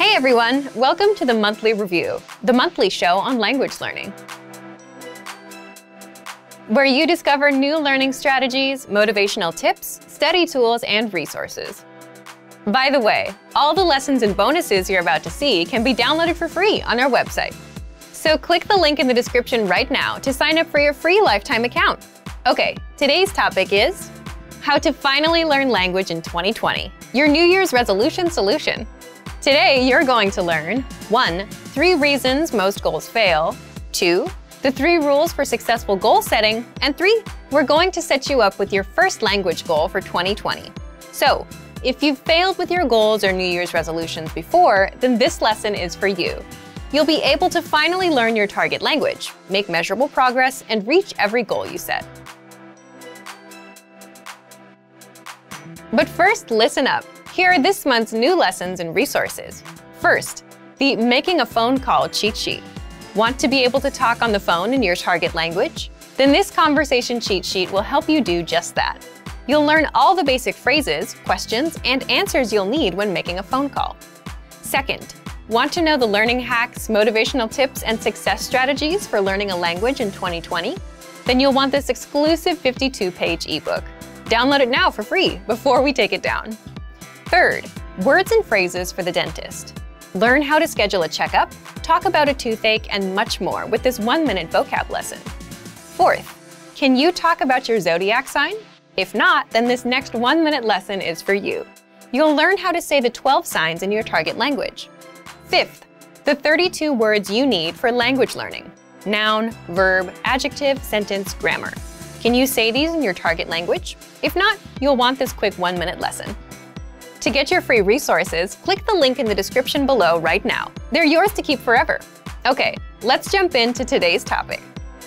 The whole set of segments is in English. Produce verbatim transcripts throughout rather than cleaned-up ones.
Hey everyone, welcome to the Monthly Review, the monthly show on language learning, where you discover new learning strategies, motivational tips, study tools, and resources. By the way, all the lessons and bonuses you're about to see can be downloaded for free on our website. So click the link in the description right now to sign up for your free lifetime account. Okay, today's topic is how to finally learn language in twenty twenty, your New Year's resolution solution. Today, you're going to learn one Three reasons most goals fail, two The three rules for successful goal setting, and three We're going to set you up with your first language goal for twenty twenty. So, if you've failed with your goals or New Year's resolutions before, then this lesson is for you. You'll be able to finally learn your target language, make measurable progress, and reach every goal you set. But first, listen up. Here are this month's new lessons and resources. First, the Making a Phone Call cheat sheet. Want to be able to talk on the phone in your target language? Then this conversation cheat sheet will help you do just that. You'll learn all the basic phrases, questions, and answers you'll need when making a phone call. Second, want to know the learning hacks, motivational tips, and success strategies for learning a language in twenty twenty? Then you'll want this exclusive fifty-two page ebook. Download it now for free before we take it down. Third, words and phrases for the dentist. Learn how to schedule a checkup, talk about a toothache, and much more with this one-minute vocab lesson. Fourth, can you talk about your zodiac sign? If not, then this next one-minute lesson is for you. You'll learn how to say the twelve signs in your target language. Fifth, the thirty-two words you need for language learning. Noun, verb, adjective, sentence, grammar. Can you say these in your target language? If not, you'll want this quick one-minute lesson. To get your free resources, click the link in the description below right now. They're yours to keep forever. Okay, let's jump into today's topic.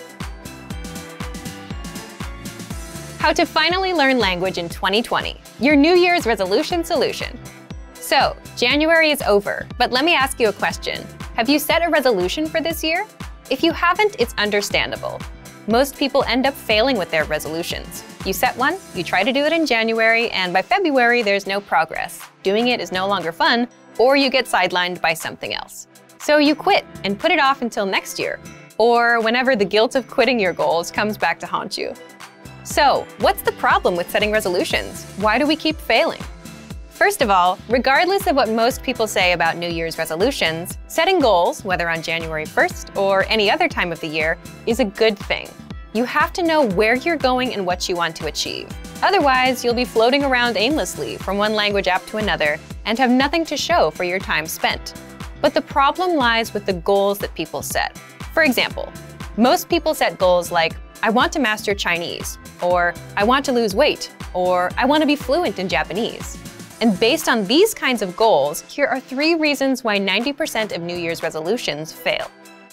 How to finally learn language in twenty twenty, your New Year's resolution solution. So, January is over, but let me ask you a question. Have you set a resolution for this year? If you haven't, it's understandable. Most people end up failing with their resolutions. You set one, you try to do it in January, and by February there's no progress. Doing it is no longer fun, or you get sidelined by something else. So you quit and put it off until next year, or whenever the guilt of quitting your goals comes back to haunt you. So, what's the problem with setting resolutions? Why do we keep failing? First of all, regardless of what most people say about New Year's resolutions, setting goals, whether on January first or any other time of the year, is a good thing. You have to know where you're going and what you want to achieve. Otherwise, you'll be floating around aimlessly from one language app to another and have nothing to show for your time spent. But the problem lies with the goals that people set. For example, most people set goals like, I want to master Chinese, or I want to lose weight, or I want to be fluent in Japanese. And based on these kinds of goals, here are three reasons why ninety percent of New Year's resolutions fail.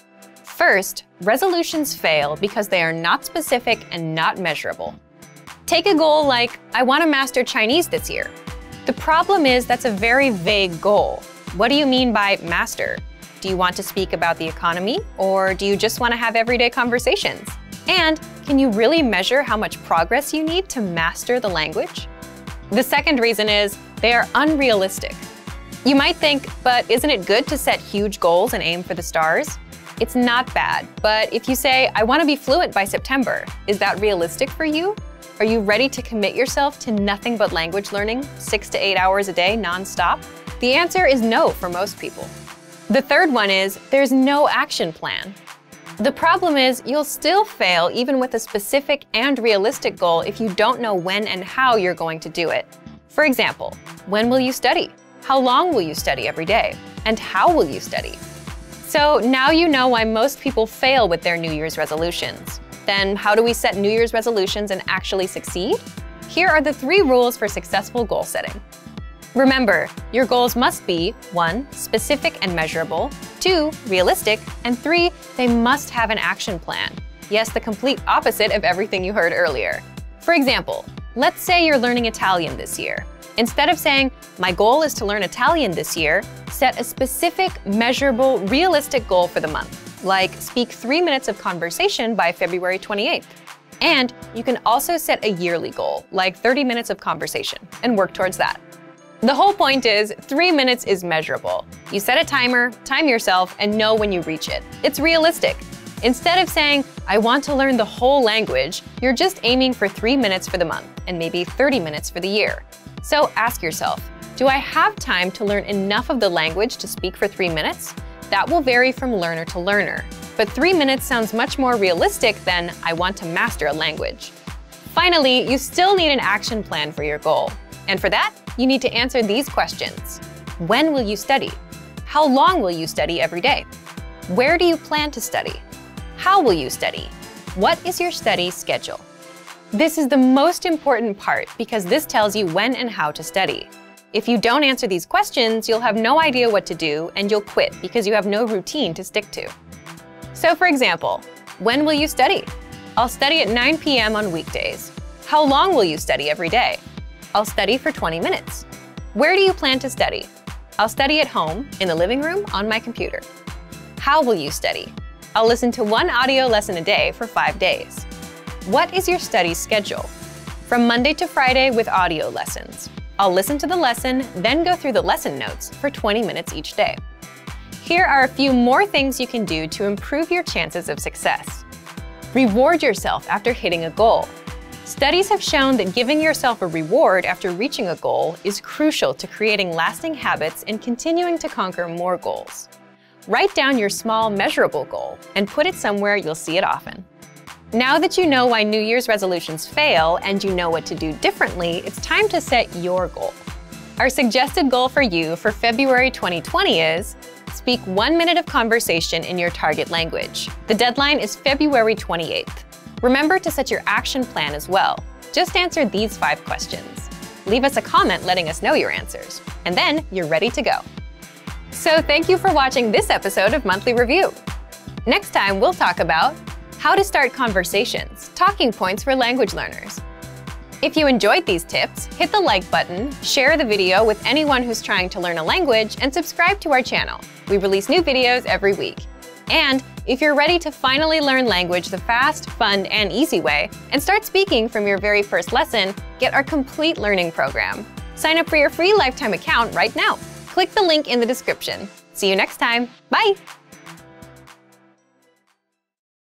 First, resolutions fail because they are not specific and not measurable. Take a goal like, I want to master Chinese this year. The problem is that's a very vague goal. What do you mean by master? Do you want to speak about the economy, or do you just want to have everyday conversations? And can you really measure how much progress you need to master the language? The second reason is they are unrealistic. You might think, but isn't it good to set huge goals and aim for the stars? It's not bad, but if you say, I want to be fluent by September, is that realistic for you? Are you ready to commit yourself to nothing but language learning, six to eight hours a day nonstop? The answer is no for most people. The third one is there's no action plan. The problem is you'll still fail even with a specific and realistic goal if you don't know when and how you're going to do it. For example, when will you study? How long will you study every day? And how will you study? So now you know why most people fail with their New Year's resolutions. Then how do we set New Year's resolutions and actually succeed? Here are the three rules for successful goal setting. Remember, your goals must be one Specific and measurable, two Realistic, and three They must have an action plan. Yes, the complete opposite of everything you heard earlier. For example, let's say you're learning Italian this year. Instead of saying, my goal is to learn Italian this year, set a specific, measurable, realistic goal for the month, like speak three minutes of conversation by February twenty-eighth. And you can also set a yearly goal, like thirty minutes of conversation, and work towards that. The whole point is, three minutes is measurable. You set a timer, time yourself, and know when you reach it. It's realistic. Instead of saying, I want to learn the whole language, you're just aiming for three minutes for the month, and maybe thirty minutes for the year. So ask yourself, do I have time to learn enough of the language to speak for three minutes? That will vary from learner to learner. But three minutes sounds much more realistic than, I want to master a language. Finally, you still need an action plan for your goal. And for that, you need to answer these questions. When will you study? How long will you study every day? Where do you plan to study? How will you study? What is your study schedule? This is the most important part because this tells you when and how to study. If you don't answer these questions, you'll have no idea what to do and you'll quit because you have no routine to stick to. So for example, when will you study? I'll study at nine p m on weekdays. How long will you study every day? I'll study for twenty minutes. Where do you plan to study? I'll study at home, in the living room, on my computer. How will you study? I'll listen to one audio lesson a day for five days. What is your study schedule? From Monday to Friday with audio lessons. I'll listen to the lesson, then go through the lesson notes for twenty minutes each day. Here are a few more things you can do to improve your chances of success. Reward yourself after hitting a goal. Studies have shown that giving yourself a reward after reaching a goal is crucial to creating lasting habits and continuing to conquer more goals. Write down your small, measurable goal and put it somewhere you'll see it often. Now that you know why New Year's resolutions fail and you know what to do differently, it's time to set your goal. Our suggested goal for you for February twenty twenty is speak one minute of conversation in your target language. The deadline is February twenty-eighth. Remember to set your action plan as well. Just answer these five questions. Leave us a comment letting us know your answers, and then you're ready to go. So thank you for watching this episode of Monthly Review. Next time, we'll talk about how to start conversations, talking points for language learners. If you enjoyed these tips, hit the like button, share the video with anyone who's trying to learn a language, and subscribe to our channel. We release new videos every week. And if you're ready to finally learn language the fast, fun, and easy way, and start speaking from your very first lesson, get our complete learning program. Sign up for your free lifetime account right now. Click the link in the description. See you next time. Bye!